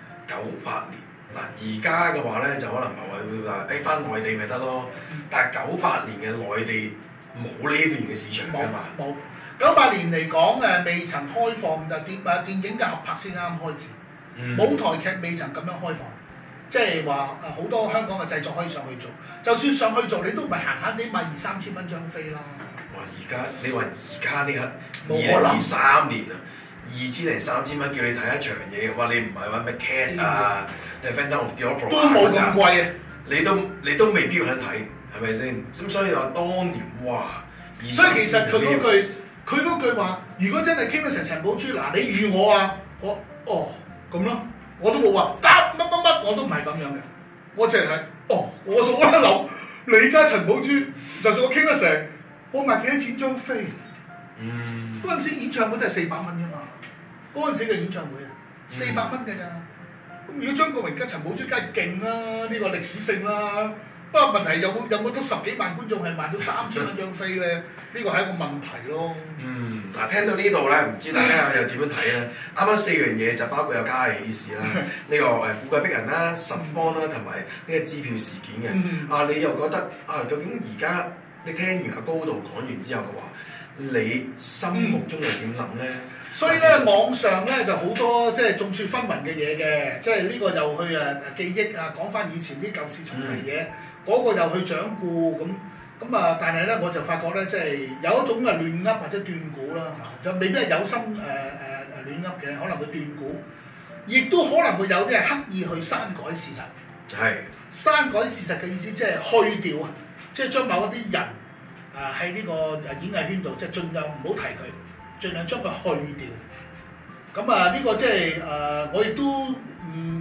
98年嗱，而家嘅話咧就可能會話翻內地咪得咯，但係98年嘅內地冇呢邊嘅市場㗎嘛。 冇。98年嚟講未曾開放就電影嘅合拍先啱開始，舞台劇未曾咁樣開放，即係話好多香港嘅製作可以上去做，就算上去做你都唔係閒閒地賣2-3千蚊張飛啦。 哇！你話而家呢刻2023年啊，2000-3000蚊叫你睇一場嘢，哇！你唔係揾咩 Cats 啊，定 Phantom of the Opera 都冇咁貴啊！ 你都未必想睇，係咪先？咁所以話當年哇， 所以其實佢嗰句話，如果真係傾得成陳寶珠，嗱你預我啊，我咁咯，我都冇話得乜，我都唔係咁樣嘅，我淨係我數一諗，你而家陳寶珠，就算我傾得成。我賣幾多錢張飛？嗰陣時演唱會都係400蚊㗎嘛。嗰陣時嘅演唱會啊，400蚊㗎咋。咁如果張國榮加陳寶珠梗係勁啦，呢個歷史性啦。不過問題有冇得10幾萬觀眾係賣到3000蚊張飛咧？呢個係一個問題咯。 嗱，聽到呢度咧，唔知大家又點樣睇咧？啱啱4樣嘢就包括有家嘅喜事啦，呢個富貴逼人啦、十方啦，同埋呢個支票事件嘅。你又覺得究竟而家？你聽完阿高度講完之後嘅話，你心目中又點諗咧？ 所以咧，網上咧就好多即係眾說紛紜嘅嘢嘅，即係呢個又去記憶啊，講翻以前啲舊事重提嘢，嗰個又去掌故咁啊！但係咧，我就發覺咧，即係有一種係亂噏或者斷估啦嚇，就未必係有心亂噏嘅，可能會斷估，亦都可能會有啲係刻意去刪改事實。 係刪改事實嘅意思即係去掉啊！即係將某一啲人喺呢個演藝圈度，即係盡量唔好提佢，盡量將佢去掉。咁呢個即係我亦都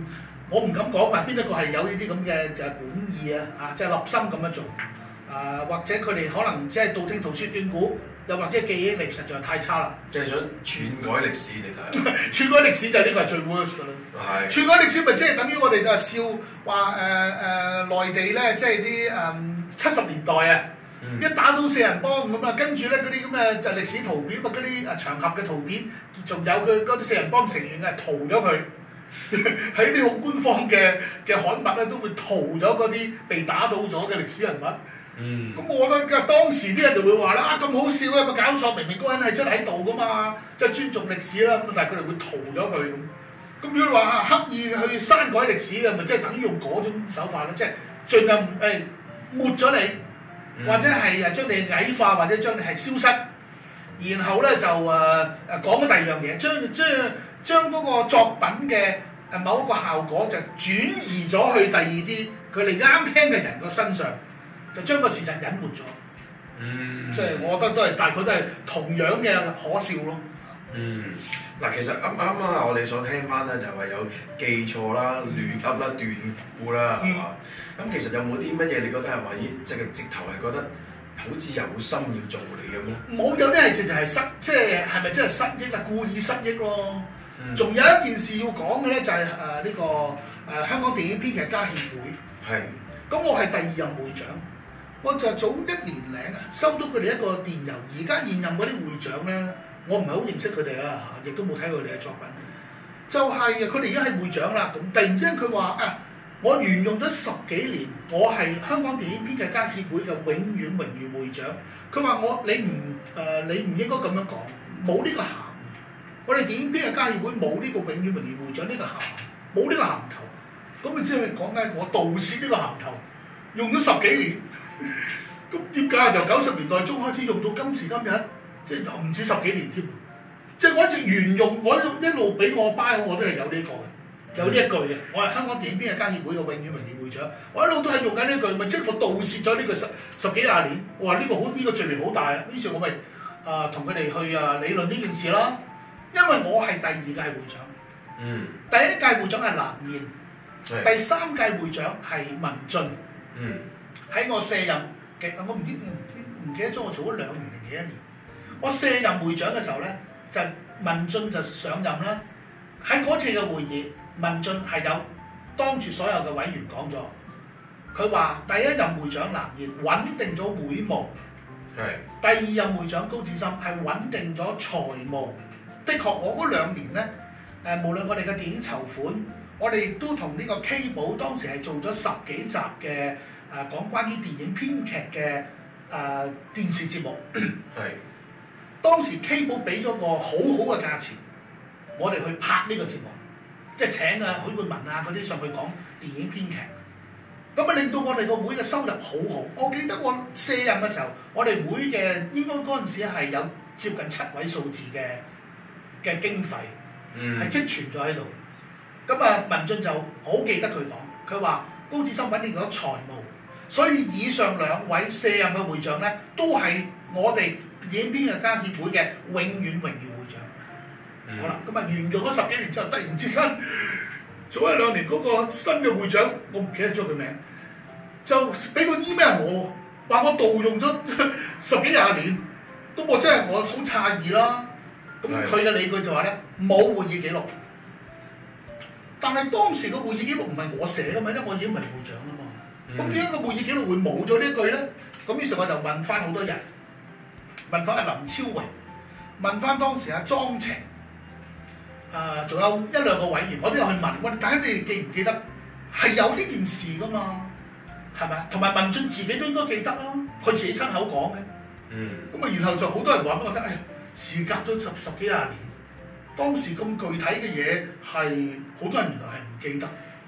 我唔敢講話邊一個係有呢啲咁嘅本意啊，即係立心咁樣做或者佢哋可能只係道聽途說斷估，又或者記憶力實在太差啦。 即係想篡改歷史嚟睇。 篡改歷史就呢個係最 worst 㗎啦。 係。 篡改歷史咪即係等於我哋就係笑話內地咧，即係啲70年代啊。一打到四人幫咁啊，跟住咧嗰啲咁嘅就歷史圖片啊，嗰啲場合嘅圖片，仲有佢嗰啲四人幫成員啊，屠咗佢，喺啲好官方嘅刊物咧都會屠咗嗰啲被打倒咗嘅歷史人物。咁我覺得當時啲人就會話啦，咁好笑啊，有冇搞錯？明明嗰個人係真係喺度噶嘛，即係尊重歷史啦。咁但係佢哋會屠咗佢咁。咁如果話刻意去刪改歷史嘅，咪即係等於用嗰種手法咧，即係盡量抹咗你。或者係將你矮化，或者將你係消失，然後咧就講咗第二樣嘢，將嗰個作品嘅某一個效果就轉移咗去第二啲佢哋啱聽嘅人個身上，就將個事實隱瞞咗。即係我覺得都係，大概都係同樣嘅可笑咯。 嗱，其實啱啊，我哋所聽翻咧就係有記錯啦、亂噏啦、斷估啦，係嘛？咁其實有冇啲乜嘢你覺得係話咦，即係直頭係覺得好似有心要做你咁咧？ 冇，有啲係直情係即係係咪真係失憶啊？故意失憶咯。仲有一件事要講嘅咧，就係呢個香港電影編劇家協會。係。咁我係第2任會長，我就早1年零收到佢哋一個電郵。而家現任嗰啲會長咧，我唔係好認識佢哋啊，亦都冇睇過佢哋嘅作品。就係佢哋而家係會長啦，咁突然之間佢話我沿用咗10幾年，我係香港電影編劇家協會嘅永遠榮譽會長。佢話你唔應該咁樣講，冇呢個銜。我哋電影編劇家協會冇呢個永遠榮譽會長呢個銜，冇呢個銜頭。咁咪即係講緊我盜竊呢個銜頭，用咗10幾年。咁點解由90年代中開始用到今時今日，即係唔止10幾年添？即係我一直沿用，我一路俾我班我都係有呢個嘅。有呢一句嘅，我係香港電影編劇家協會嘅永遠榮譽會長，我一路都係用緊呢句，咪即係我盜竊咗呢個十幾廿年，我話呢個好呢個罪名好大啊！於是我咪同佢哋去理論呢件事啦。因為我係第2屆會長，第1屆會長係藍燕，第3屆會長係文俊。喺我卸任嘅，我唔記得咗我做咗2年定幾1年。我卸任會長嘅時候咧，就文俊就上任啦。喺嗰次嘅會議，文俊係有當住所有嘅委員講咗，佢話第1任會長藍燕穩定咗會務，第2任會長高志森係穩定咗財務。的確，我嗰2年咧，無論我哋嘅電影籌款，我哋亦都同呢個 K 寶當時係做咗10幾集嘅講關於電影編劇嘅電視節目。當時 K 寶俾咗個好好嘅價錢，我哋去拍呢個節目，即係請許冠文嗰啲上去講電影編劇，咁令到我哋個會嘅收入好好。我記得我卸任嘅時候，我哋會嘅應該嗰陣時係有接近7位數字嘅經費，係積存咗喺度。咁文俊就好記得佢講，佢話高志森穩定咗財務，所以以上2位卸任嘅會長咧，都係我哋電影編劇家協會嘅永遠榮譽會長。好啦，咁沿用咗10幾年之後，突然之間早1、2年嗰個新嘅會長，我唔記得咗佢名，就俾個 email 我，話我盜用咗10幾20年，咁我真係我好詫異啦。咁佢嘅理據就話咧，冇會議記錄，但係當時個會議記錄唔係我寫噶嘛，因為我已經唔係會長啦嘛。咁點解個會議記錄會冇咗呢一句咧？咁於是我就問翻好多人，問翻林超榮，問翻當時莊晴。仲有1、2個委員，我都有去問，我哋大家你哋記唔記得係有呢件事噶嘛？係咪？同埋文俊自己都應該記得啦，佢自己親口講嘅。咁然後就好多人話俾我聽，事隔咗十幾廿年，當時咁具體嘅嘢係好多人原來係唔記得，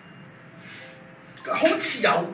好似有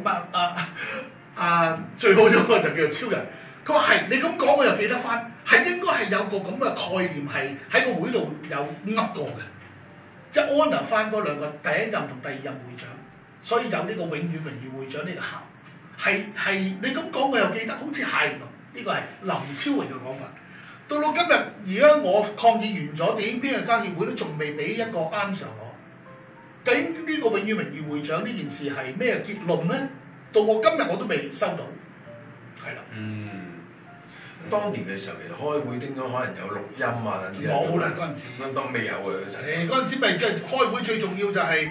最好咗個就叫做超人。佢話係，你咁講我又記得翻，係應該係有個咁嘅概念係喺個會度有噏過嘅，即係 honour 翻嗰2個第1任同第2任會長，所以有呢個永遠榮譽會長呢個銜。係你咁講我又記得，好似係呢個係林超榮嘅講法。到今日，而家我抗議完咗，電影編劇家協會都仲未俾一個answer我。 究竟呢個永遠榮譽會長呢件事係咩結論咧？到我今日我都未收到，係啦。 當年嘅時候其實開會應該可能有錄音啊等之類。 冇啦嗰陣時。 咁當未有嘅嗰陣。 嗰陣時咪即係開會最重要就係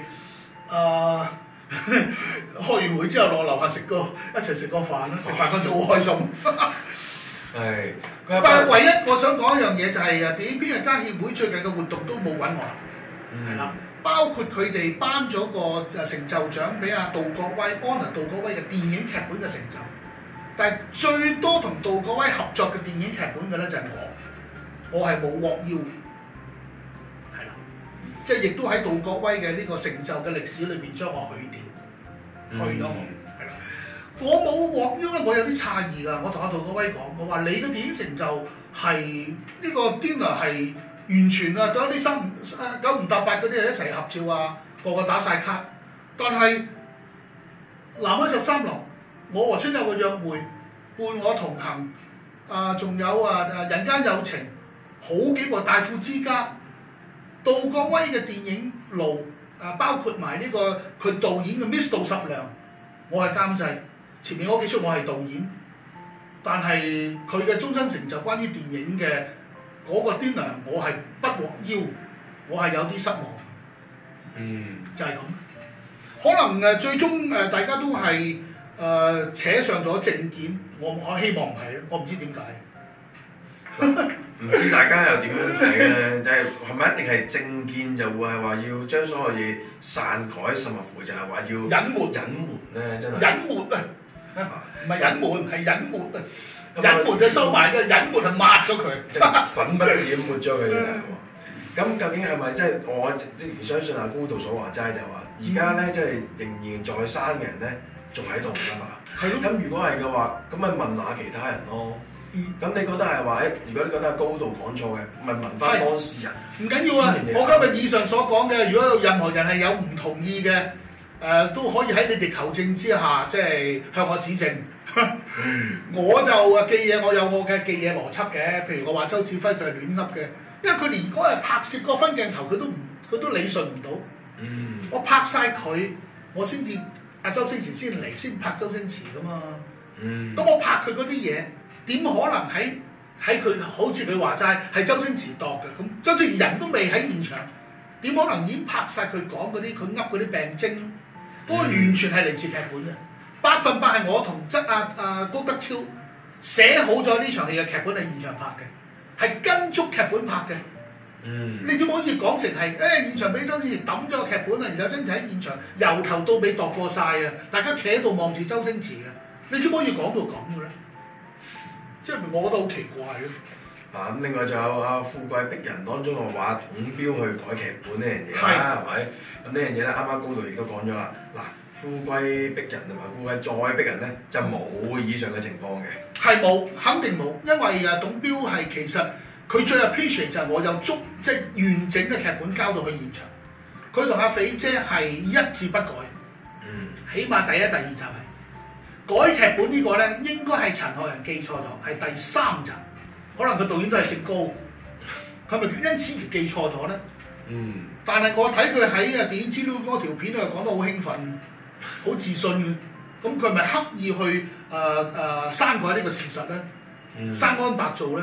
開完會之後落樓下一齊食個飯啦，食飯嗰陣好開心。 係。 但係唯一我想講一樣嘢就係電影編劇家協會最近嘅活動都冇揾我，係啦。包括佢哋頒咗個成就獎俾阿杜國威，Honor 杜國威嘅電影劇本嘅成就。但係最多同杜國威合作嘅電影劇本嘅咧就係我係冇獲邀，係啦，即係亦都喺杜國威嘅呢個成就嘅歷史裏邊將我許掉，去咗我，係啦。我冇獲邀咧，我有啲詫異㗎。我同阿杜國威講，我話你嘅電影成就係呢個 dinner 係完全啊，嗰啲九唔搭八嗰啲係一齊合照啊，個個打晒卡。但係南海13郎，我和春有個約會，伴我同行，仲有人間有情，好幾部大富之家，杜國威嘅電影路，包括埋呢個佢導演嘅 Miss 杜十娘，我係監製，前面嗰幾出我係導演，但係佢嘅終身成就關於電影嘅嗰個 dinner，我係不獲邀，我係有啲失望，就係咁。可能最終大家都係扯上咗政見，我希望唔係咯，我唔知點解。 唔知大家又點樣睇咧？就係咪一定係政見就會係話要將所有嘢篡改，甚至乎就係話要隱瞞咧？真係隱瞞啊！唔係隱瞞，係隱瞞啊！隱瞞就收埋嘅，隱瞞就抹咗佢，粉筆字咁抹咗佢。咁究竟係咪即係我仍然相信阿高度所話齋就係話，而家咧即係仍然在生嘅人咧仲喺度㗎嘛？係咯。咁如果係嘅話，咁咪問下其他人咯。咁你覺得係話如果你覺得係高度講錯嘅，咪問翻當事人。唔緊要啊！我今日以上所講嘅，如果有任何人係有唔同意嘅，都可以喺你哋求證之下，即係向我指正。我就記嘢，我有我嘅記嘢邏輯嘅。譬如我話周志輝佢係亂噏嘅，因為佢連嗰日拍攝個分鏡頭佢都理順唔到。我拍晒佢，我先至阿周星馳先嚟，先拍周星馳噶嘛。咁我拍佢嗰啲嘢，點可能喺佢好似佢話齋係周星馳度嘅？咁周星馳人都未喺現場，點可能已經拍晒佢講嗰啲佢噏嗰啲病徵？嗰個完全係嚟自劇本嘅，100%係我同高德超寫好咗呢場戲嘅劇本係現場拍嘅，係跟足劇本拍嘅。你點可以講成係現場俾周星馳抌咗個劇本啊？然後周星馳喺現場由頭到尾度過晒啊！大家企喺度望住周星馳嘅，你點可以講到咁嘅咧？即係我覺得好奇怪咯。咁另外仲有《富貴逼人》當中我話董彪去改劇本呢樣嘢啦，係咪？咁呢樣嘢咧，啱啱高度亦都講咗啦。嗱，富貴逼人同埋富貴再逼人咧，就冇以上嘅情況嘅。係冇，肯定冇，因為董彪係其實佢最 appreciate 就係我有即係完整嘅劇本交到去現場。佢同阿肥姐係一字不改。起碼第一、第二集係改劇本呢個咧，應該係陳學仁記錯咗，係第3集。可能佢導演都係姓高，佢咪因此而記錯咗咧？但係我睇佢喺電影資料嗰條片，佢講得好興奮，好自信嘅。咁佢咪刻意去刪改呢個事實咧？生安白做咧？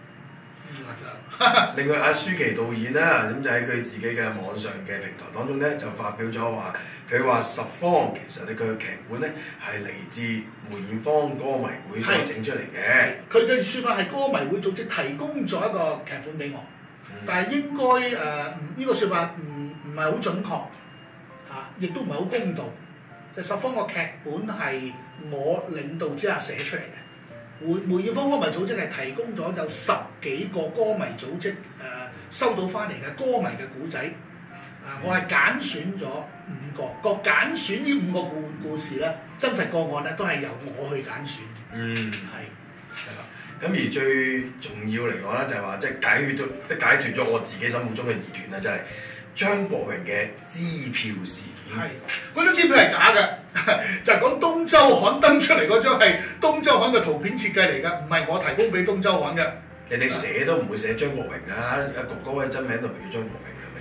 另外阿舒淇導演啦，咁就喺佢自己嘅網上嘅平台當中咧，就發表咗話，佢話十方其實佢嘅劇本咧係嚟自梅艷芳歌迷會所整出嚟嘅。佢嘅説法係歌迷會組織提供咗一個劇本俾我，但係應該呢個説法唔係好準確嚇，亦都唔係好公道。就十方個劇本係我領導之下寫出嚟嘅。梅艷芳歌迷組織係提供咗有10幾個歌迷組織收到翻嚟嘅歌迷嘅故仔，我係揀選咗5個，個揀選呢5個故事咧，真實個案咧都係由我去揀選。係啦。咁而最重要嚟講咧，就係話即係解脫咗我自己心目中嘅疑團啦，就係張國榮嘅支票事件。係，嗰張支票係假嘅。就係講東周刊登出嚟嗰張係東周刊嘅圖片設計嚟㗎，唔係我提供俾東周刊嘅。人哋寫都唔會寫張國榮啊，阿哥哥嘅真名都唔係叫張國榮，係咪先？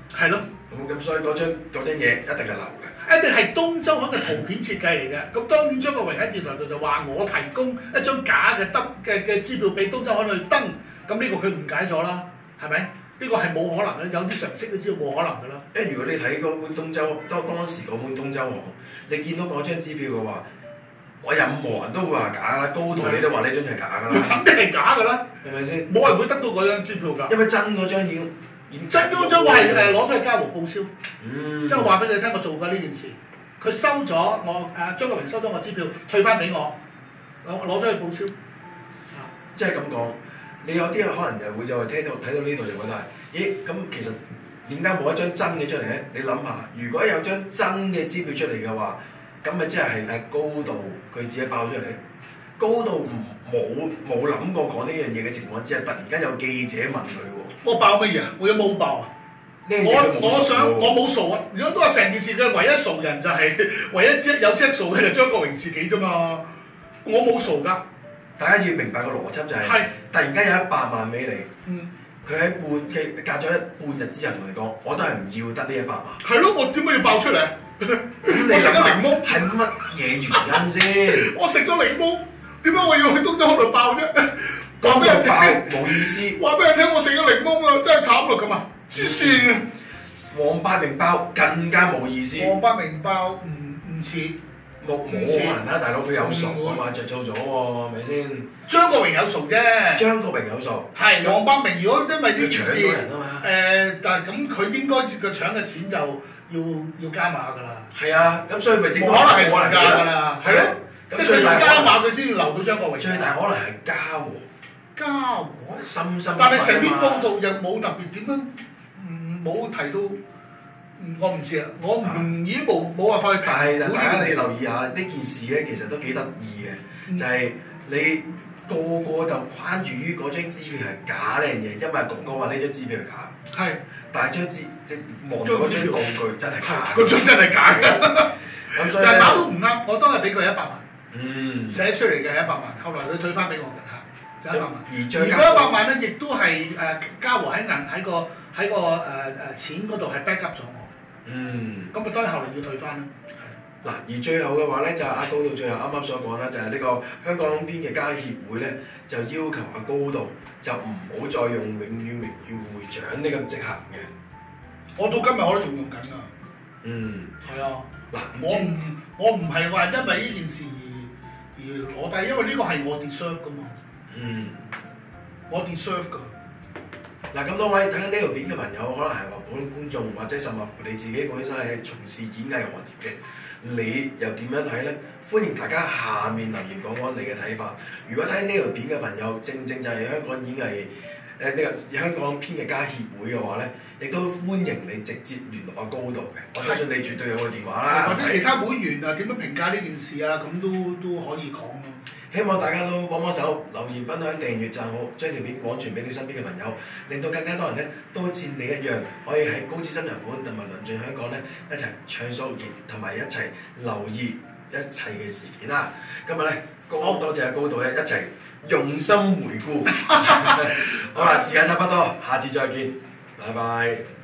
係咯。 咁所以嗰張嘢一定係流嘅。 一定係東周刊嘅圖片設計嚟嘅。咁當年張國榮喺電台度就話我提供一張假嘅支票俾東周刊去登，咁呢個佢誤解咗啦，係咪？呢個係冇可能嘅，有啲常識都知道冇可能㗎啦。 因為如果你睇嗰本當時嗰本東周刊，你見到嗰張支票嘅話，我任何人都會話假啦，高度你都話呢張係假㗎啦。 肯定係假㗎啦， 係咪先？ 冇人會得到嗰張支票㗎。 因為真嗰張已經真嗰張我係攞咗去嘉禾報銷，即係話俾你聽，我做過呢件事。佢收咗我張國榮收咗我支票，退翻俾我攞咗去報銷。 即係咁講，你有啲人可能又會就係睇到呢度就覺得係，咦咁其實點解冇一張真嘅出嚟咧？你諗下，如果有張真嘅支票出嚟嘅話，咁咪即係高度佢自己爆出嚟，高度冇諗過講呢樣嘢嘅情況之下，突然間有記者問佢喎。 我爆乜嘢啊？我有冇爆啊？我冇傻啊！如果都話成件事嘅唯一傻人就係唯一有隻傻嘅就張國榮自己啫嘛，我冇傻㗎。 大家要明白個邏輯就係，突然間有100萬俾你，佢喺隔咗半日之後同你講，我都係唔要得呢100萬。係咯，我點解要爆出嚟？ 咁你食咗檸檬係乜嘢原因先？ 我食咗檸檬，點解我要去東周刊度爆啫？ 講俾人聽冇意思。 話俾人聽我食咗檸檬啊，真係慘咯咁啊！黐線啊！ 黃百鳴爆更加冇意思。 黃百鳴爆唔似。 冇可能啦，大佬佢有數啊嘛，着數咗喎，係咪先？ 張國榮有數啫。張國榮有數。 係黃百鳴，如果因為呢件事，但係咁佢應該個搶嘅錢就要加碼㗎啦。係啊，咁所以咪冇可能係同價㗎啦。係咯，即係佢要加碼佢先要留到張國榮。 最大可能係嘉禾。 嘉禾。 深深。 但係成篇報道又冇特別點樣，冇提到。我唔知啊，我已經冇辦法去評估呢件事。但係大家你留意下呢件事咧，其實都幾得意嘅，就係你個個就關注於嗰張支票係假呢樣嘢，因為哥哥話呢張支票係假。係。但係即望到嗰張道具真係假。嗰張真係假嘅。但係打都唔啱，我當日俾佢100萬。寫出嚟嘅係100萬，後來佢退翻俾我嘅嚇，100萬。而嗰100萬咧，亦都係嘉禾喺個錢嗰度係 back up 咗我。咁啊當然後嚟要退翻啦。嗱，而最後嘅話咧，就阿高度最後啱啱所講啦，就係呢個香港編劇家協會咧，就要求阿高度就唔好再用永遠名譽會長呢個職銜嘅。我到今日我都仲用緊啊。係啊。嗱，我唔係話因為呢件事而攞低，因為呢個係我 deserve 噶嘛。我 deserve 㗎。嗱，咁多位睇緊呢條片嘅朋友，可能係話普通觀眾，或者甚至乎你自己本身係從事演藝行業嘅，你又點樣睇呢？歡迎大家下面留言講講你嘅睇法。如果睇呢條片嘅朋友，正就係香港演藝呢個香港編劇家協會嘅話呢，亦都歡迎你直接聯絡阿高度嘅。我相信你絕對有個電話啦，或者其他會員啊點樣評價呢件事啊，咁都可以講咯。希望大家都幫手留言、分享、訂閱、讚好，將條片廣傳俾你身邊嘅朋友，令到更加多人咧都好似你一樣，可以喺高資深人館同埋鄰近香港咧一齊暢所欲言，同埋一齊留意一切嘅事件啦。今日咧多謝阿高度咧一齊用心回顧。好啦，時間差不多，下次再見，拜拜。